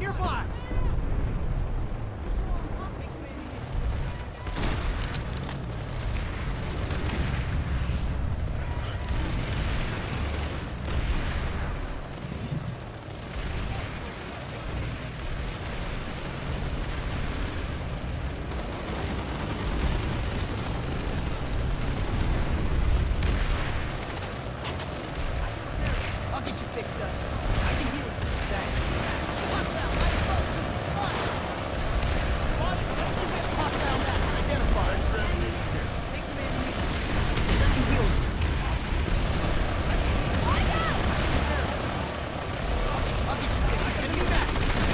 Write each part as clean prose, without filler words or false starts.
nearby! I'll get you fixed up. I can heal you. Thanks. Hostile, right close. Spotted. Hostile map identified. Extra ammunition. Take some ammunition. I can heal you. I'll get you fixed up. Enemy back.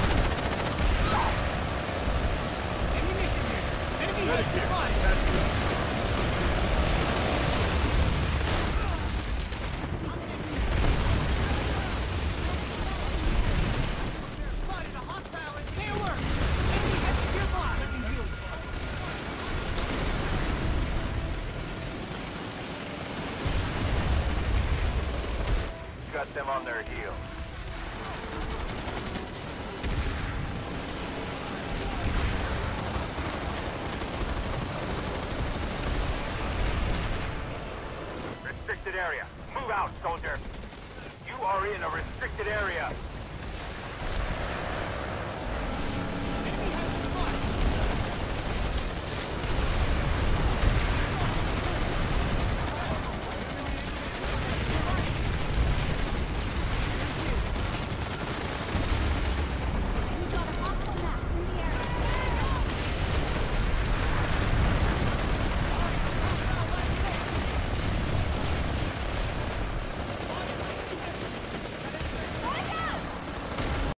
Ammunition here. Enemy hit. Spotted. Got them on their heels. Restricted area. Move out, soldier. You are in a restricted area.